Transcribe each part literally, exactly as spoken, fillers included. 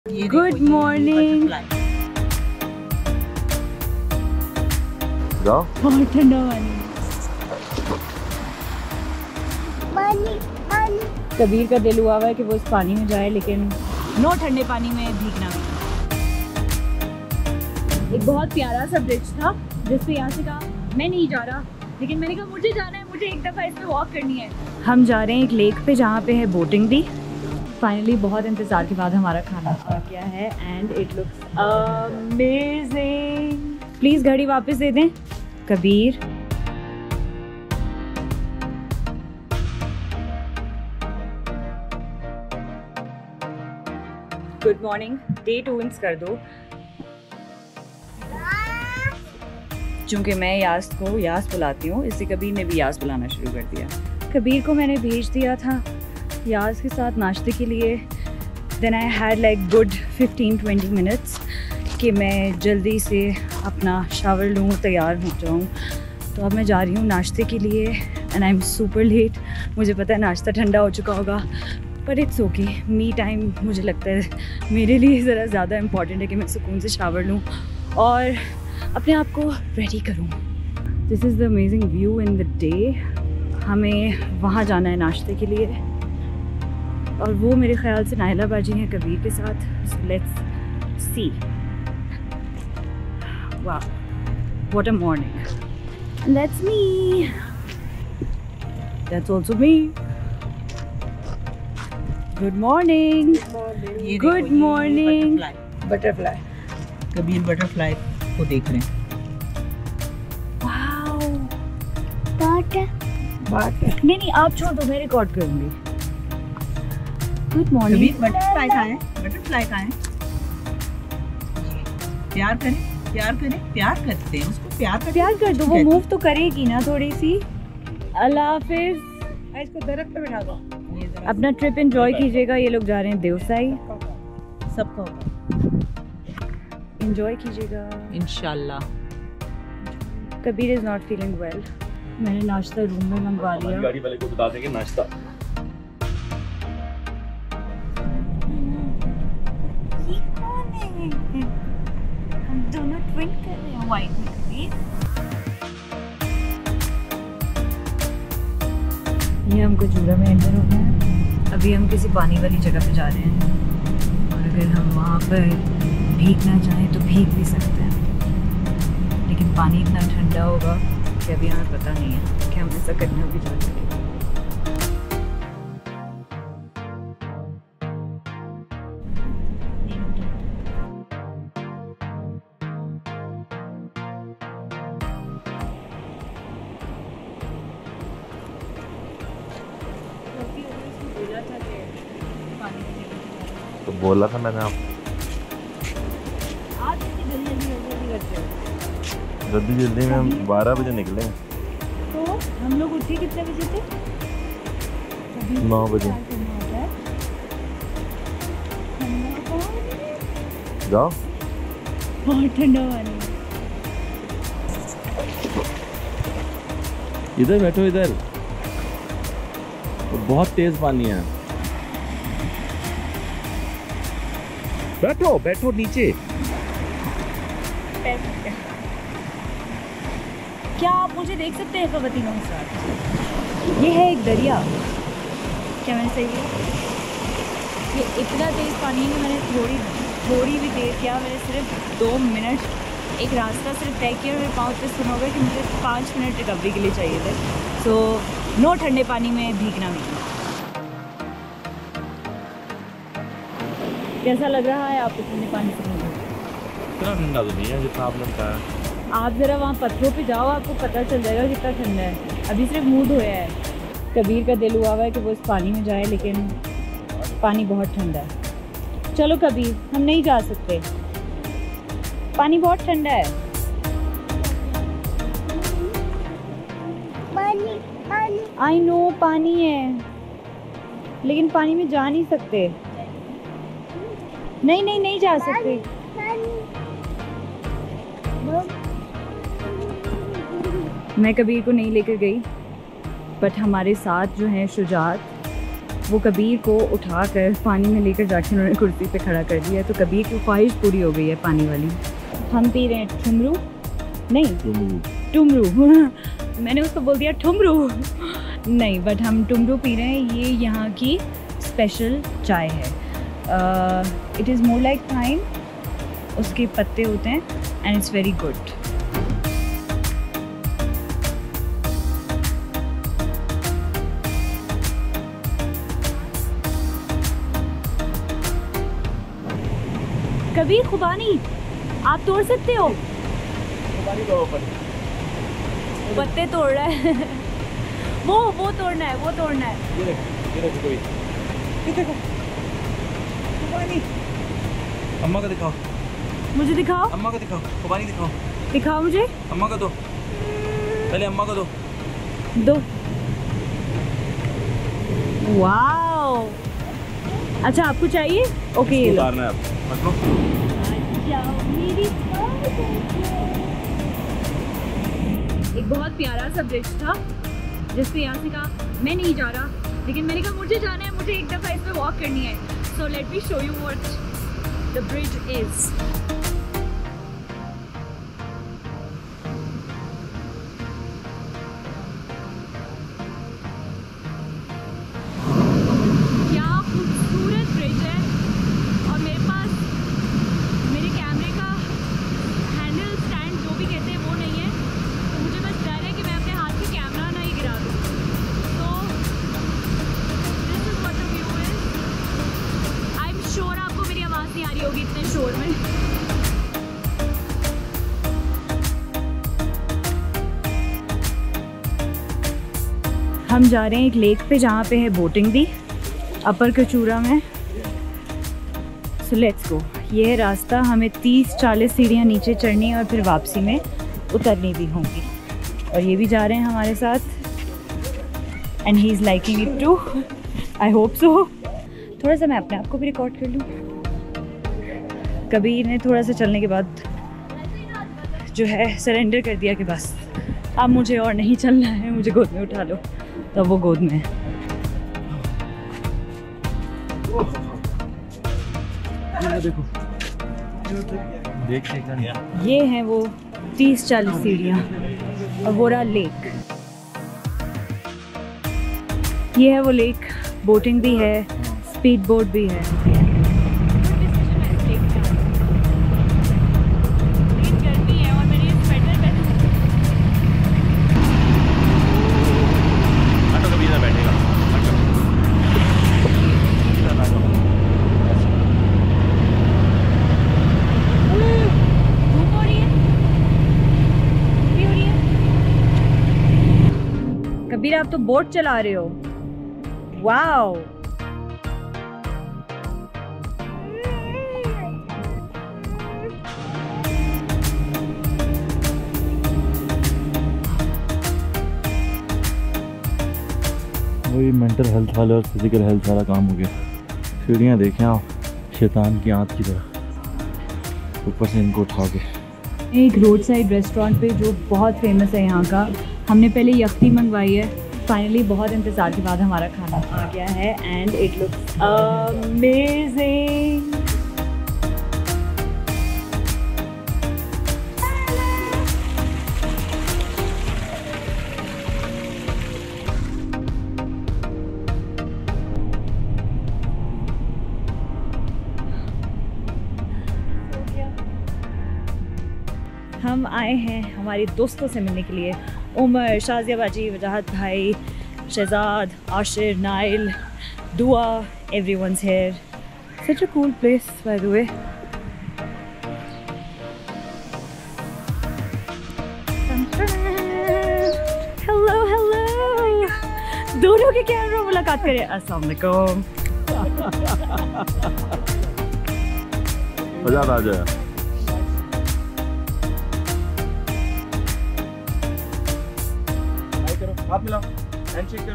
Good morning. बहुत ठंडा पानी। कबीर का दिल हुआ हुआ है कि वो इस पानी में जाए, लेकिन नो ठंडे पानी में भीगना भी। एक बहुत प्यारा सा ब्रिज था जिससे यहाँ से कहा मैं नहीं जा रहा, लेकिन मैंने कहा मुझे जाना है, मुझे एक दफ़ा इस पे वॉक करनी है। हम जा रहे हैं एक लेक पे जहाँ पे है बोटिंग भी। फाइनली बहुत इंतज़ार के बाद हमारा खाना आ गया है and it looks amazing. Please घड़ी वापस दे दें Kabir. Good morning. Day two इंस कर दो। चूँकि मैं यास को यास बुलाती हूँ, इससे कबीर ने भी यास बुलाना शुरू कर दिया। कबीर को मैंने भेज दिया था यास के साथ नाश्ते के लिए। Then I had like good fifteen twenty minutes कि मैं जल्दी से अपना शावर लूँ, तैयार हो जाऊँ। तो अब मैं जा रही हूँ नाश्ते के लिए and I am super late. मुझे पता है नाश्ता ठंडा हो चुका होगा, but it's okay. Me time मुझे लगता है मेरे लिए ज़रा ज़्यादा इम्पॉर्टेंट है कि मैं सुकून से शावर लूँ और अपने आप को रेडी करूँ। This is the amazing view in the day. हमें वहाँ जाना है नाश्ते के लिए और वो मेरे ख्याल से नाइला बाजी हैं कबीर के साथ। So let's see. वाह, what a morning. That's me, that's also me. Good morning. Good morning. Butterfly, Kabir butterfly को देख रहे हैं। वाओ, बात है बात है। नहीं नहीं आप छोड़ दो, मैं रिकॉर्ड करूँगी। Good morning. कबीर बटरफ्लाई कहाँ है? बटरफ्लाई कहाँ है? प्यार करें, प्यार करें, प्यार करते हैं उसको। प्यार करते प्यार कर दो, वो मूव तो करेगी ना थोड़ी सी। अल्लाह हाफिज। इसको दरख्त पे बिठा दो। अपना ट्रिप एंजॉय कीजिएगा। ये लोग जा रहे हैं देवसाई। सबका होगा, एंजॉय कीजिएगा इंशाल्लाह। Kabir is not feeling well. मैंने नाश्ता रूम में मंगवा लिया। गाड़ी वाले को बता देंगे नाश्ता। ये कौन है? हम दोनों ट्विन कर रहे हैं वाइट में। कबीर, ये हम कचूरा में एंटर हो गए हैं। अभी हम किसी पानी वाली जगह पे जा रहे हैं और अगर हम वहाँ पर भीगना चाहें तो भीग भी सकते हैं, लेकिन पानी इतना ठंडा होगा कि अभी हमें पता नहीं है कि हम ऐसा करना भी चाहते हैं। तो बोला था मैंने आपको आज जल्दी जल्दी जल्दी करते हो। जल्दी जल्दी में हम बारह बजे निकले। तो हम लोग उठे कितने बजे थे? नौ बजे। जाओ, बहुत ठंडा पानी। इधर बैठो, इधर बहुत तेज पानी है। बैठो बैठो नीचे। क्या आप मुझे देख सकते हैं ख़वातीनों के साथ? ये है एक दरिया। क्या मैंने सही है? ये इतना तेज़ पानी है कि मैंने थोड़ी थोड़ी भी देर किया। मैंने सिर्फ दो मिनट एक रास्ता सिर्फ तय किया। मेरे पाँव पे सुना होगा कि मुझे पाँच मिनट रिकवरी के लिए चाहिए थे। सो नो ठंडे पानी में भीगना भी। कैसा लग रहा है आपको ठंडे पानी से भीगना? इतना ठंडा तो नहीं है जितना आपने बताया। आप ज़रा वहाँ पत्थरों पे जाओ, आपको पता चल जाएगा कितना ठंडा है। अभी सिर्फ मूड होया है। कबीर का दिल हुआ हुआ है कि वो इस पानी में जाए, लेकिन पानी बहुत ठंडा है। चलो कबीर, हम नहीं जा सकते, पानी बहुत ठंडा है। पानी पानी आई नो पानी है, लेकिन पानी में जा नहीं सकते। नहीं नहीं नहीं जा सकते। मैं कबीर को नहीं लेकर गई, बट हमारे साथ जो हैं शुजात, वो कबीर को उठाकर पानी में लेकर जाकर उन्होंने कुर्सी पे खड़ा कर दिया। तो कबीर की ख्वाहिश पूरी हो गई है पानी वाली। हम पी रहे हैं ठुमरू, नहीं टुमरू मैंने उसको बोल दिया ठुमरू नहीं, बट हम टुमरू पी रहे हैं। ये यहाँ की स्पेशल चाय है। It is more like thyme, उसके पत्ते होते हैं and it's very good. Kabir खुबानी आप तोड़ सकते हो? पत्ते तोड़ रहा है वो वो तोड़ना है, वो तोड़ना है। ये देखो, ये देखो कोई। ये देखो। खुबानी। अम्मा को दिखाओ। मुझे दिखाओ। अम्मा को दिखाओ। खुबानी दिखाओ। दिखाओ मुझे। अम्मा को दो। पहले अम्मा को दो। दो। वाओ। अच्छा आपको चाहिए? ओके ये लो। उतारना है अब। मत लो। एक बहुत प्यारा सा ब्रिज था जिस पे यहाँ से कहा मैं नहीं जा रहा, लेकिन मैंने कहा मुझे जाना है, मुझे एक दफ़ा इस पे वॉक करनी है। So let me show you what the bridge is. हम जा रहे हैं एक लेक पे जहाँ पे है बोटिंग भी, अपर कचूरा में। So let's go. ये है रास्ता, हमें तीस चालीस सीढ़ियाँ नीचे चढ़नी है और फिर वापसी में उतरनी भी होंगी। और ये भी जा रहे हैं हमारे साथ and he is liking it too, I hope so. थोड़ा सा मैं अपने आप को भी रिकॉर्ड कर लूँ। कबीर ने थोड़ा सा चलने के बाद जो है सरेंडर कर दिया कि बस अब मुझे और नहीं चलना है, मुझे गोद में उठा लो। तब वो गोद में है। देखो देख देख ये हैं वो तीस चालीस सीढ़ियाँ और वो रहा लेक। ये है वो लेक, बोटिंग भी है, स्पीड बोट भी है। कबीर आप तो बोट चला रहे हो, वाओ। वही मेंटल हेल्थ वाला और फिजिकल हेल्थ वाला काम हो गया। सीढ़ियाँ देखें आप, शैतान की आंत की तरह, ऊपर से इनको उठा के। एक रोड साइड रेस्टोरेंट पे जो बहुत फेमस है यहाँ का, हमने पहले यख्ती मंगवाई है। फाइनली बहुत इंतज़ार के बाद हमारा खाना आ गया है एंड इट लुक्स अमेजिंग। हम आए हैं हमारे दोस्तों से मिलने के लिए। उमर, शाजिया बाजी, वजाहत भाई, शहजाद, आशिर, नाइल, दुआ, everyone's here. Such a cool place by the way. Hello, hello. दोनों के कैमरा मुलाकात करें। अस्सलाम वालेकुम। मजा आ जाए। हाथ मिलाओ, हैंडशेक करो।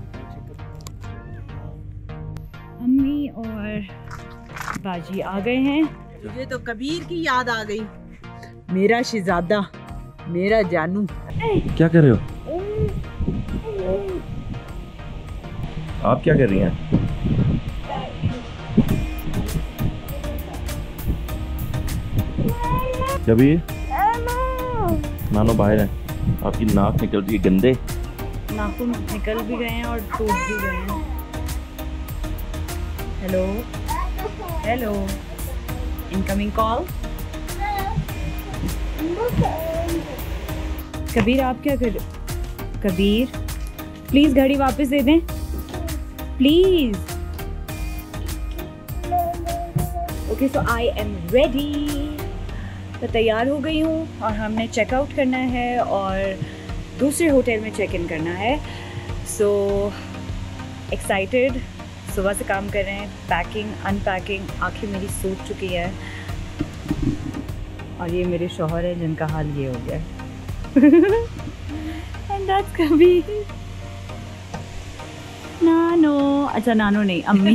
अम्मी और बाजी आ गए हैं। मुझे तो कबीर की याद आ गई। मेरा शहजादा, मेरा जानू। क्या कर रहे हो? आप क्या कर रही हैं? कबीर, नानो बाहर है, आपकी नाक निकल रही है, गंदे नाखून निकल भी गए हैं और टूट भी गए हैं। Hello hello, incoming call. Kabir आप क्या कर, कबीर प्लीज घड़ी वापस दे दें please. Okay so I am ready, तो तैयार हो गई हूँ और हमने चेकआउट करना है और दूसरे होटल में चेक इन करना है। सो एक्साइटेड, सुबह से काम कर रहे हैं, पैकिंग अनपैकिंग, आंखें मेरी सूज चुकी है और ये मेरे शौहर हैं जिनका हाल ये हो गया एंड दैट्स कबीर। नानो, अच्छा नानो नहीं, अम्मी।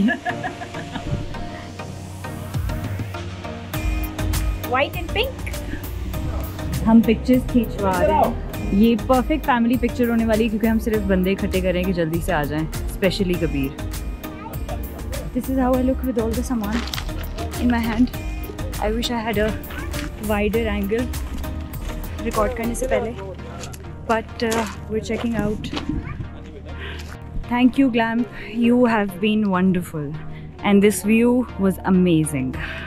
व्हाइट एंड पिंक हम पिक्चर्स खींचवा रहे हैं। ये परफेक्ट फैमिली पिक्चर होने वाली है क्योंकि हम सिर्फ बंदे इकट्ठे करें कि जल्दी से आ जाएं, specially Kabir. This is how I look with all the सामान in my hand. I wish I had a wider angle record करने से पहले, but we are checking out. Thank you glamp, you have been wonderful and this view was amazing.